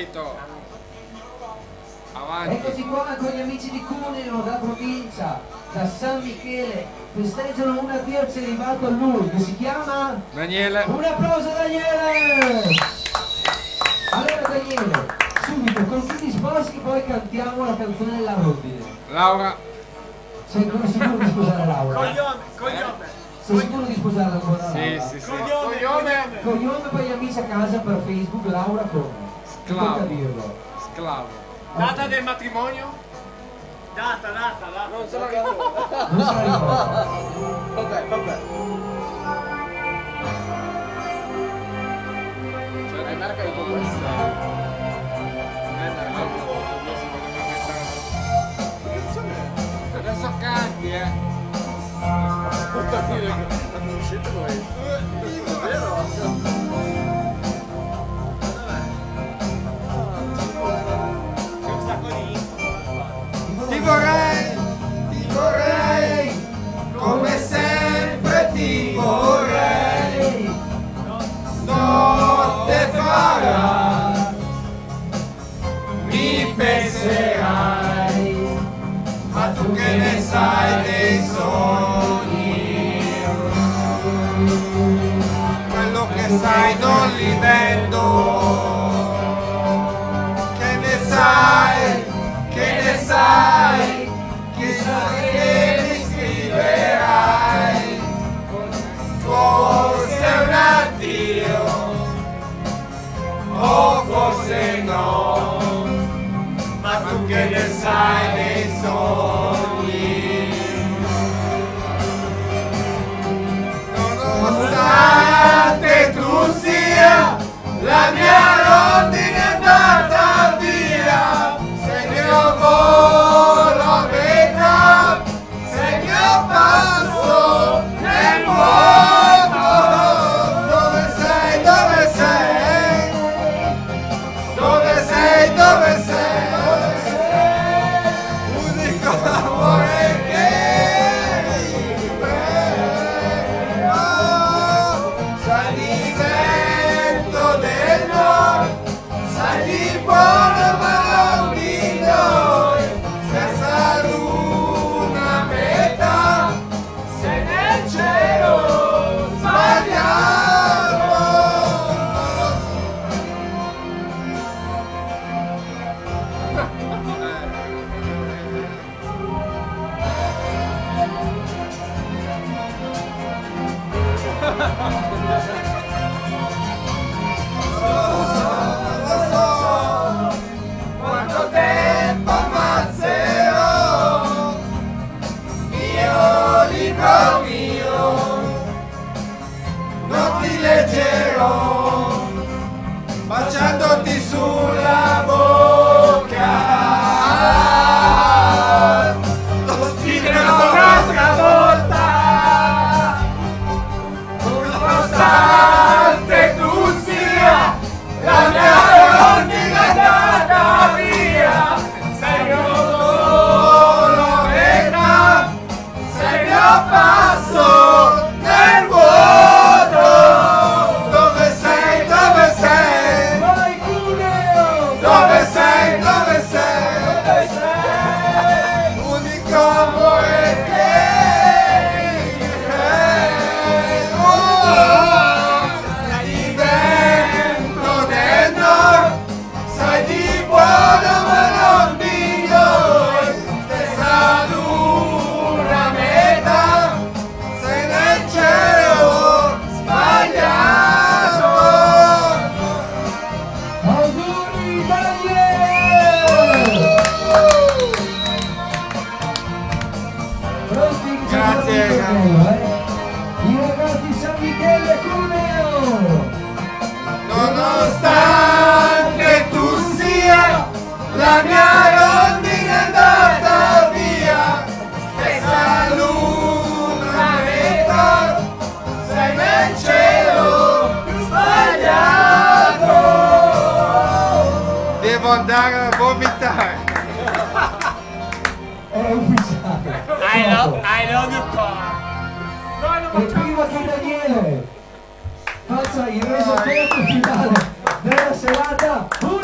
Vito. Avanti. Eccoci qua con gli amici di Cuneo, da provincia, da San Michele, festeggiano un addio al celibato a lui, che si chiama? Daniele. Un applauso a Daniele! Allora Daniele, subito, con chi ti sposi poi cantiamo la canzone della rondine. Laura. Sei ancora sicuro di sposare Laura? Coglione. Sei sicuro di sposarla ancora Laura? Sì. Cognome per gli amici a casa per Facebook, Laura come? Sclavo. Tocca dirlo. Sclavo. Data del matrimonio? Data. Non se la ricordo. Non se la ricorda. Vabbè. Cioè, marca di questo. Adesso canti, Porta dire che non uscite voi. Vero? Ti vorrei, come sempre ti vorrei, notte farà, mi penserai, ma tu che ne sai dei sogni, quello che sai non li vendo, che ne sai, chissà che mi scriverai, forse un addio, o forse no, ma tu che ne sai dei sogni, nonostante tu sia la mia rondine andata via, sei mio volo a metà, sei mio passo nel vuoto. Dove sei, dove sei? Dove sei, dove sei? L'unico amore che vivremo, sai di vento del nord, sai di buono ma non di noi, stessa luna a metà, sei nel cielo sbagliato. Lo so quanto tempo ammazzerò, mio libro mio, non ti leggerò, baciandoti sulla bocca, lo sfiderò un'altra volta, nonostante tu sia la mia rondine andata via, sei mio volo a metà, sei mio passo nel vuoto. Dove sei, dove sei? Vai Cuneo! Dove sei, dove sei? Dove sei? L'unico amore che vivremo, sai di vento del nord, sai di buono ma non di noi, stessa luna a metà, sei nel cielo sbagliato. Auguri Daniele! Pronti? Grazie, I ragazzi San Michele Cuneo! Nonostante tu sia la mia rondine andata via, stessa luna a metà, sei nel cielo sbagliato. Devo andare a vomitare. È ufficiale! I love you car. E prima che Daniele faccia il resoconto finale della serata,